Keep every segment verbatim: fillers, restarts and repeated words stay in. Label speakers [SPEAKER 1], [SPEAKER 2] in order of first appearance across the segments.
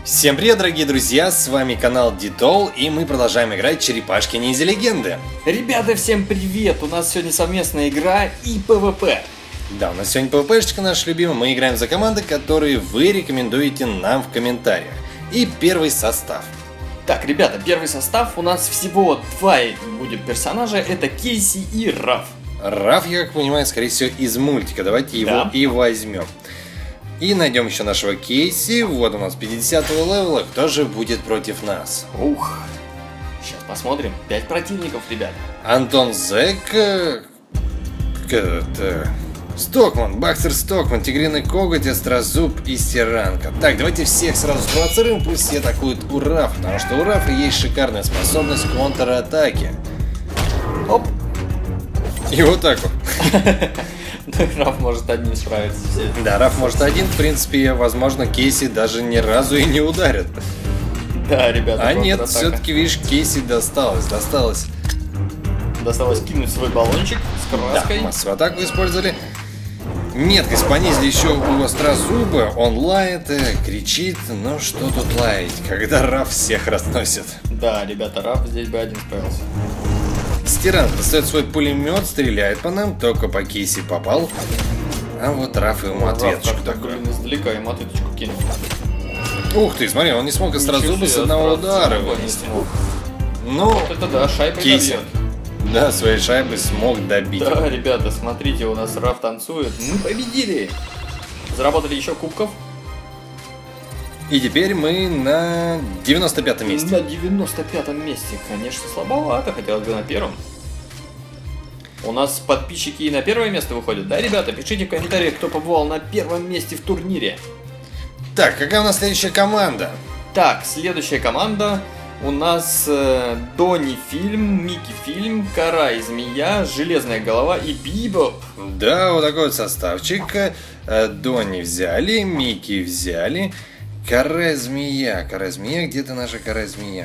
[SPEAKER 1] Всем привет, дорогие друзья, с вами канал Дитол, и мы продолжаем играть Черепашки Ниндзя Легенды.
[SPEAKER 2] Ребята, всем привет! У нас сегодня совместная игра и ПВП.
[SPEAKER 1] Да, у нас сегодня ПВПшечка наша любимая, мы играем за команды, которые вы рекомендуете нам в комментариях. И первый состав.
[SPEAKER 2] Так, ребята, первый состав у нас всего два будет персонажа, это Кейси и Раф.
[SPEAKER 1] Раф, я как понимаю, скорее всего из мультика, давайте его
[SPEAKER 2] Да.
[SPEAKER 1] и возьмем. И найдем еще нашего Кейси, вот у нас пятидесятого левела, кто же будет против нас?
[SPEAKER 2] Ух, сейчас посмотрим, пять противников, ребят.
[SPEAKER 1] Антон Зек, э, это, Стокман, Бакстер Стокман, Тигриный Коготь, Острозуб и Стиранка. Так, давайте всех сразу спровоцируем, пусть все атакуют у Рафа, потому что у Рафа есть шикарная способность контратаки.
[SPEAKER 2] Оп.
[SPEAKER 1] И вот так вот.
[SPEAKER 2] Раф может один справиться.
[SPEAKER 1] Да, Раф может один, в принципе, возможно, Кейси даже ни разу и не ударит.
[SPEAKER 2] Да, ребята.
[SPEAKER 1] А нет, все-таки, видишь, Кейси досталось, досталось.
[SPEAKER 2] Досталось кинуть свой баллончик с краской.
[SPEAKER 1] Да, массовую атаку использовали. Меткость понизили еще у Острозуба. Он лает, кричит. Ну что тут лаять, когда Раф всех разносит.
[SPEAKER 2] Да, ребята, Раф здесь бы один справился.
[SPEAKER 1] Стиранг достает свой пулемет, стреляет по нам, только по Кейси попал. А вот Раф ему ответочку
[SPEAKER 2] Раф так,
[SPEAKER 1] такой.
[SPEAKER 2] блин, издалека ему ответочку кинул.
[SPEAKER 1] Ух ты, смотри, он не смог Острозуба с одного удара вынести. Ну,
[SPEAKER 2] вот это да, шайба
[SPEAKER 1] Кейси.
[SPEAKER 2] добьет.
[SPEAKER 1] Да, своей шайбы смог добить.
[SPEAKER 2] Да, ребята, смотрите, у нас Раф танцует. Мы победили! Заработали еще кубков.
[SPEAKER 1] И теперь мы на девяносто пятом месте.
[SPEAKER 2] На девяносто пятом месте, конечно, слабовато, хотелось бы на первом. У нас подписчики и на первое место выходят, да, ребята? Пишите в комментариях, кто побывал на первом месте в турнире.
[SPEAKER 1] Так, какая у нас следующая команда?
[SPEAKER 2] Так, следующая команда у нас э, Дони Фильм, Микки Фильм, Кара и Змея, Железная Голова и Бибоп.
[SPEAKER 1] Да, вот такой вот составчик. Э, Дони взяли, Микки взяли. Кара Змея, Кара Змея, где-то наша Кара Змея?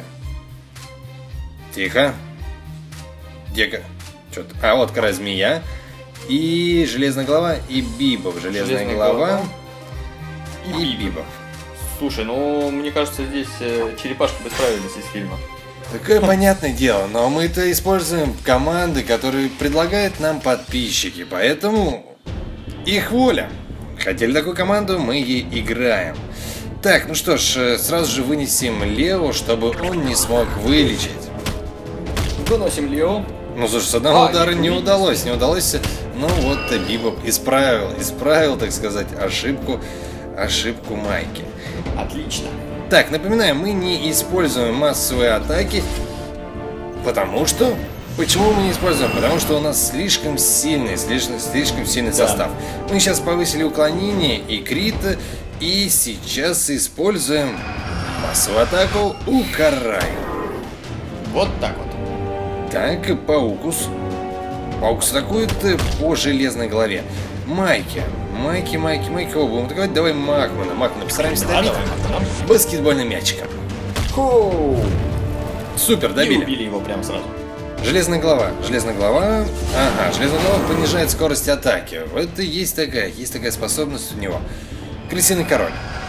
[SPEAKER 1] Тихо. Где-ка? Что-то. А вот Кара Змея. И Железная Голова, и Бибоп. Железная,
[SPEAKER 2] Железная
[SPEAKER 1] голова,
[SPEAKER 2] голова
[SPEAKER 1] и, и Бибоп.
[SPEAKER 2] Слушай, ну мне кажется, здесь э, черепашки бы справились из фильма.
[SPEAKER 1] Такое понятное дело, но мы-то используем команды, которые предлагают нам подписчики, поэтому их воля. Хотели такую команду, мы ей играем. Так, ну что ж, сразу же вынесем Лео, чтобы он не смог вылечить.
[SPEAKER 2] Выносим Лео.
[SPEAKER 1] Ну слушай, с одного
[SPEAKER 2] А,
[SPEAKER 1] удара
[SPEAKER 2] не
[SPEAKER 1] не
[SPEAKER 2] вылечить.
[SPEAKER 1] удалось, не удалось. Ну вот Бибоп исправил, исправил, так сказать, ошибку, ошибку Майки.
[SPEAKER 2] Отлично.
[SPEAKER 1] Так, напоминаю, мы не используем массовые атаки, потому что... Почему мы не используем? Потому что у нас слишком сильный, слишком, слишком сильный
[SPEAKER 2] Да.
[SPEAKER 1] состав. Мы сейчас повысили уклонение и крит, и сейчас используем массовую атаку у Карай.
[SPEAKER 2] Вот так вот.
[SPEAKER 1] Так, Паукус. Паукус атакует по Железной Голове. Майки. Майки, Майки, Майки. Кого будем атаковать? Давай Макмана. Макмана постараемся
[SPEAKER 2] Да,
[SPEAKER 1] добить
[SPEAKER 2] давай, Макмана.
[SPEAKER 1] баскетбольным мячиком.
[SPEAKER 2] Хоу!
[SPEAKER 1] Супер,
[SPEAKER 2] И
[SPEAKER 1] добили.
[SPEAKER 2] убили его прям сразу.
[SPEAKER 1] Железная голова. Железная голова. Ага, железная голова понижает скорость атаки. Это есть такая, есть такая способность у него. Крысиный король.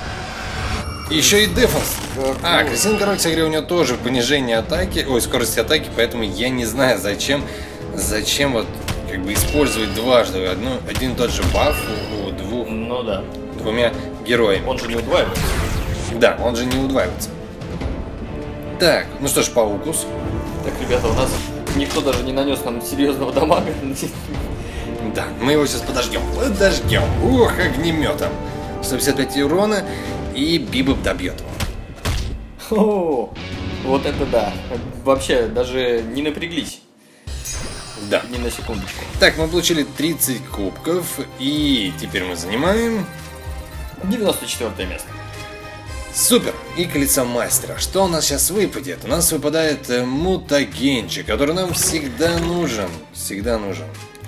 [SPEAKER 1] Еще и дефенс. А, крысиный король, кстати говоря, у него тоже понижение атаки, ой, скорости атаки, поэтому я не знаю, зачем, зачем вот как бы использовать дважды одну, один и тот же баф у двух,
[SPEAKER 2] Ну да.
[SPEAKER 1] двумя героями.
[SPEAKER 2] Он же не удваивается.
[SPEAKER 1] Да, он же не удваивается. Так, ну что ж, Паукус.
[SPEAKER 2] Так, ребята, у нас никто даже не нанес нам серьезного дамага.
[SPEAKER 1] Да, мы его сейчас подождем. Подождем. Ух, огнеметом. сто пятьдесят пять урона, и Бибоп добьет его.
[SPEAKER 2] О, вот это да. Вообще, даже не напряглись.
[SPEAKER 1] Да.
[SPEAKER 2] Ни на секундочку.
[SPEAKER 1] Так, мы получили тридцать кубков, и теперь мы занимаем...
[SPEAKER 2] девяносто четвёртое место.
[SPEAKER 1] Супер! И колесо мастера. Что у нас сейчас выпадет? У нас выпадает э, мутагенчик, который нам всегда нужен. Всегда нужен.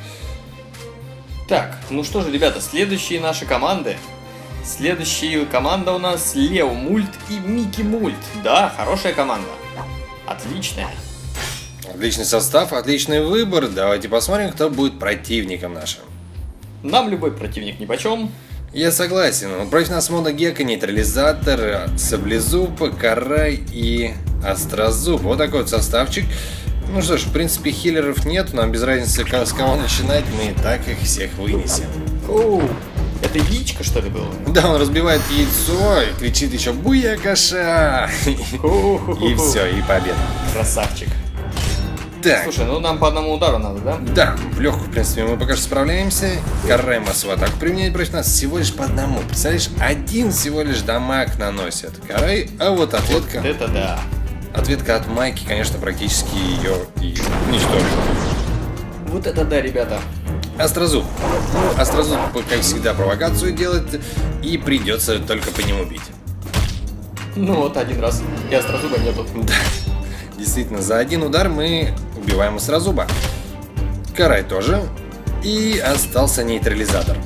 [SPEAKER 2] Так, ну что же, ребята, следующие наши команды. Следующая команда у нас Лео Мульт и Микки Мульт. Да, хорошая команда. Отличная.
[SPEAKER 1] Отличный состав, отличный выбор. Давайте посмотрим, кто будет противником нашим.
[SPEAKER 2] Нам любой противник нипочем.
[SPEAKER 1] Я согласен. Против нас мода Гека, нейтрализатор, Саблезуб, Карай и Острозуб. Вот такой вот составчик. Ну что ж, в принципе, хиллеров нет, нам без разницы, с кого начинать, мы и так их всех вынесем.
[SPEAKER 2] Оу, это яичко, что ли, было?
[SPEAKER 1] Да, он разбивает яйцо и кричит еще «Буякаша!» И все, и победа.
[SPEAKER 2] Красавчик.
[SPEAKER 1] Так.
[SPEAKER 2] Слушай, ну нам по одному удару надо, да?
[SPEAKER 1] Да, в легкую, в принципе, мы пока что справляемся. Карай массовую атаку применяет против нас всего лишь по одному. Представляешь, один всего лишь дамаг наносит Карай, а вот ответка...
[SPEAKER 2] Вот это да.
[SPEAKER 1] Ответка от Майки, конечно, практически ее и уничтожит.
[SPEAKER 2] Вот это да, ребята.
[SPEAKER 1] Острозуб. Ну, Острозуб, как всегда, провокацию делает, и придется только по нему бить.
[SPEAKER 2] Ну вот, один раз. И Острозуба нету.
[SPEAKER 1] Да. Действительно, за один удар мы убиваем Острозуба. Карай тоже. И остался нейтрализатор.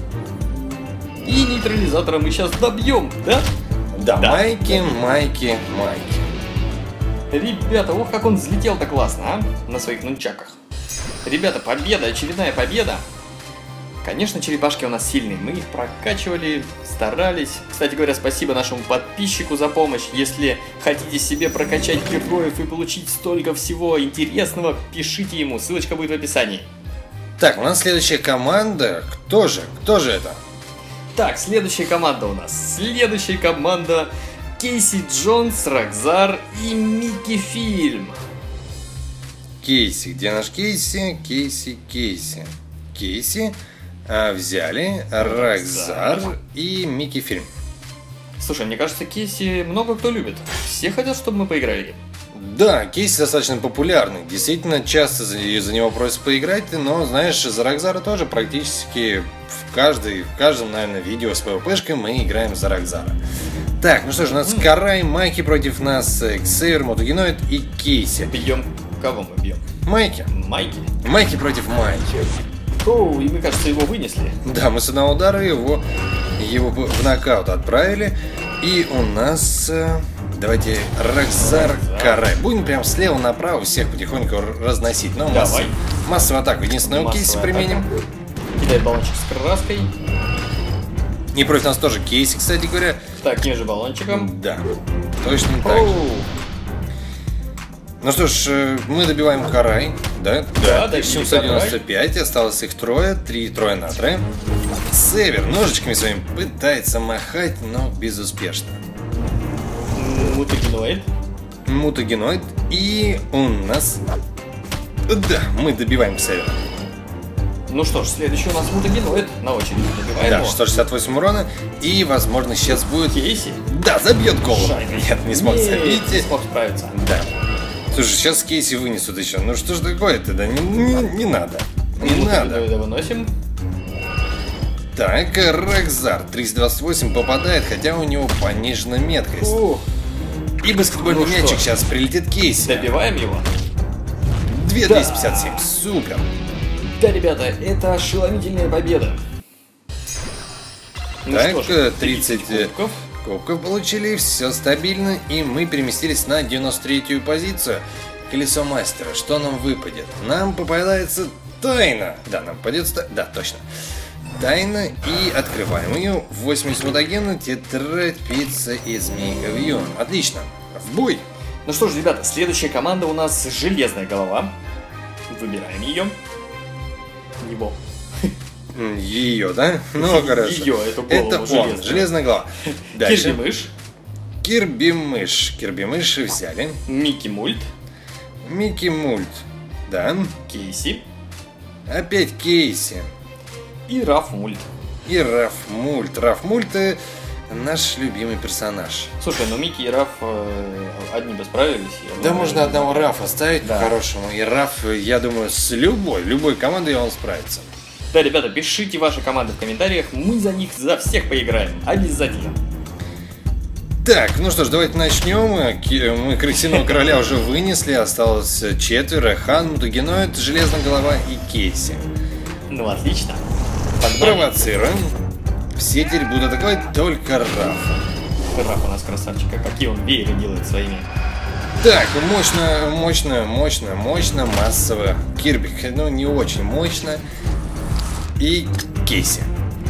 [SPEAKER 2] И нейтрализатора мы сейчас добьем, да?
[SPEAKER 1] Да, да. Майки, Майки, Майки.
[SPEAKER 2] Ребята, ох, как он взлетел-то классно, а? На своих нунчаках. Ребята, победа, очередная победа. Конечно, черепашки у нас сильные. Мы их прокачивали, старались. Кстати говоря, спасибо нашему подписчику за помощь. Если хотите себе прокачать героев и получить столько всего интересного, пишите ему. Ссылочка будет в описании.
[SPEAKER 1] Так, у нас следующая команда. Кто же? Кто же это?
[SPEAKER 2] Так, следующая команда у нас. Следующая команда... Кейси Джонс, Рокзар и Микки Фильм.
[SPEAKER 1] Кейси, где наш Кейси? Кейси, Кейси. Кейси а, взяли, Рокзар и Микки Фильм.
[SPEAKER 2] Слушай, мне кажется, Кейси много кто любит. Все хотят, чтобы мы поиграли.
[SPEAKER 1] Да, Кейси достаточно популярный. Действительно, часто за, за него просят поиграть, но, знаешь, за Рокзара тоже практически в, каждой, в каждом, наверное, видео с ПВПшкой мы играем за Рокзара. Так, ну что ж, у нас Карай, Майки против нас, Ксейвер, Мотогеноид и Кейси.
[SPEAKER 2] Бьем. Кого мы бьем?
[SPEAKER 1] Майки.
[SPEAKER 2] Майки?
[SPEAKER 1] Майки против Майки.
[SPEAKER 2] Оу, и мы, кажется, его вынесли.
[SPEAKER 1] Да, мы с одного удара его, его в нокаут отправили. И у нас... Давайте Рокзар, Карай. Будем прям слева направо всех потихоньку разносить. Но
[SPEAKER 2] Давай.
[SPEAKER 1] Масс, массовую атаку единственное у Кейси применим.
[SPEAKER 2] Кидай баллончик с краской.
[SPEAKER 1] И против нас тоже Кейси, кстати говоря.
[SPEAKER 2] Таким же баллончиком.
[SPEAKER 1] Да, точно так же. Ну что ж, мы добиваем Карай, да?
[SPEAKER 2] Да,
[SPEAKER 1] да, семьсот девяносто пять, осталось их трое, три трое на трое. Север ножичками своими пытается махать, но безуспешно.
[SPEAKER 2] Мутагеноид.
[SPEAKER 1] Мутагеноид. И у нас... Да, мы добиваем Севера.
[SPEAKER 2] Ну что ж, следующий у нас Мутагеноид на очереди. Добиваем
[SPEAKER 1] да,
[SPEAKER 2] его.
[SPEAKER 1] сто шестьдесят восемь урона. И, возможно, сейчас будет...
[SPEAKER 2] Кейси?
[SPEAKER 1] Да, забьет голову.
[SPEAKER 2] Шайна.
[SPEAKER 1] Нет, не смог забить.
[SPEAKER 2] Не смог справиться.
[SPEAKER 1] Да. Слушай, сейчас Кейси вынесут еще. Ну что ж такое-то? Да не, не, не надо. Не надо.
[SPEAKER 2] Выносим.
[SPEAKER 1] Так, Рокзар триста двадцать восемь попадает, хотя у него понижена меткость.
[SPEAKER 2] Ух.
[SPEAKER 1] И баскетбольный
[SPEAKER 2] Ну
[SPEAKER 1] мячик
[SPEAKER 2] что?
[SPEAKER 1] сейчас прилетит Кейси.
[SPEAKER 2] Добиваем его.
[SPEAKER 1] две тысячи двести пятьдесят семь. Супер.
[SPEAKER 2] Да, ребята, это ошеломительная победа. Ну
[SPEAKER 1] Так,
[SPEAKER 2] что ж,
[SPEAKER 1] тридцать
[SPEAKER 2] кубков.
[SPEAKER 1] кубков получили, все стабильно, и мы переместились на девяносто третью позицию. Колесо мастера. Что нам выпадет? Нам попадается тайна. Да, нам попадется... Да, точно. Тайна, и открываем ее. восемьдесят мутагена, тетрадь, пицца и змейка вьюн. Отлично. В бой.
[SPEAKER 2] Ну что ж, ребята, следующая команда у нас Железная голова. Выбираем ее. Его.
[SPEAKER 1] Ее, да? Ну, хорошо.
[SPEAKER 2] Ее, эту голову
[SPEAKER 1] Это он,
[SPEAKER 2] железную.
[SPEAKER 1] железная голова. Дальше.
[SPEAKER 2] Кирби-мышь.
[SPEAKER 1] Кирби-мышь. Кирби-мышь взяли.
[SPEAKER 2] Микки-мульт.
[SPEAKER 1] Микки-мульт. Да.
[SPEAKER 2] Кейси.
[SPEAKER 1] Опять Кейси.
[SPEAKER 2] И Раф-мульт.
[SPEAKER 1] И Раф-мульт. Раф-мульт — наш любимый персонаж.
[SPEAKER 2] Слушай, ну Микки и Раф э, одни бы справились. Я
[SPEAKER 1] Да,
[SPEAKER 2] думаю,
[SPEAKER 1] можно одного Рафа оставить
[SPEAKER 2] Да.
[SPEAKER 1] по-хорошему. И Раф, я думаю, с любой, любой командой он справится.
[SPEAKER 2] Да, ребята, пишите ваши команды в комментариях, мы за них за всех поиграем. Обязательно.
[SPEAKER 1] Так, ну что ж, давайте начнем. Ки- Мы Крысиного Короля уже вынесли. Осталось четверо. Хан, Мутагеноид, Железная голова и Кейси.
[SPEAKER 2] Ну, отлично. Погнали.
[SPEAKER 1] Провоцируем. Все теперь будут атаковать только Рафа.
[SPEAKER 2] Раф у нас красавчик, а какие он вееры делает своими.
[SPEAKER 1] Так, мощно, мощно, мощно, мощно, массово. Кирби, ну не очень мощно. И Кейси.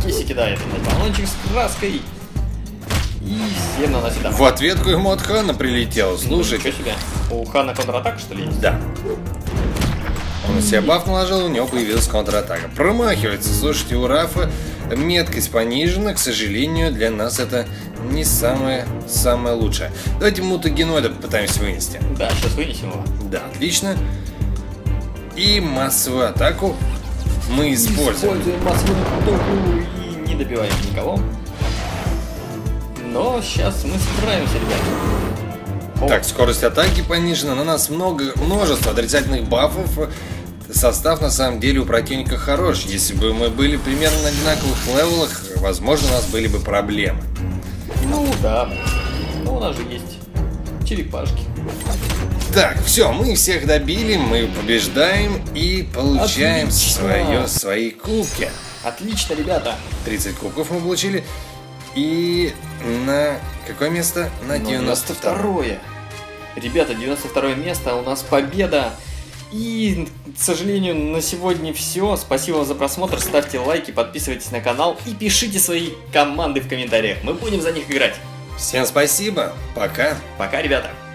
[SPEAKER 2] Кейси кидает на баллончик с краской. И всем наносит дамаг.
[SPEAKER 1] В ответку ему от Хана прилетел, слушайте.
[SPEAKER 2] Ничего себе. У Хана контратака, что ли, есть?
[SPEAKER 1] Да. Он на себя баф наложил, у него появилась контратака. Промахивается. Слушайте, у Рафа меткость понижена. К сожалению, для нас это не самое, самое лучшее. Давайте мутагеноида попытаемся вынести.
[SPEAKER 2] Да, сейчас вынесем его.
[SPEAKER 1] Да, отлично. И массовую атаку мы используем.
[SPEAKER 2] Используем массовую атаку и не добиваем никого. Но сейчас мы справимся, ребята.
[SPEAKER 1] Так, скорость атаки понижена. На нас много, множество отрицательных бафов. Состав на самом деле у противника хорош. Если бы мы были примерно на одинаковых левелах, возможно, у нас были бы проблемы.
[SPEAKER 2] Ну да. Но у нас же есть черепашки.
[SPEAKER 1] Так, все, мы всех добили, мы побеждаем и получаем свое, свои кубки.
[SPEAKER 2] Отлично, ребята.
[SPEAKER 1] тридцать кубков мы получили. И на какое место? На девяносто второе.
[SPEAKER 2] Ребята, девяносто второе место, у нас победа. И, к сожалению, на сегодня все. Спасибо вам за просмотр, ставьте лайки, подписывайтесь на канал и пишите свои команды в комментариях. Мы будем за них играть.
[SPEAKER 1] Всем спасибо, пока.
[SPEAKER 2] Пока, ребята.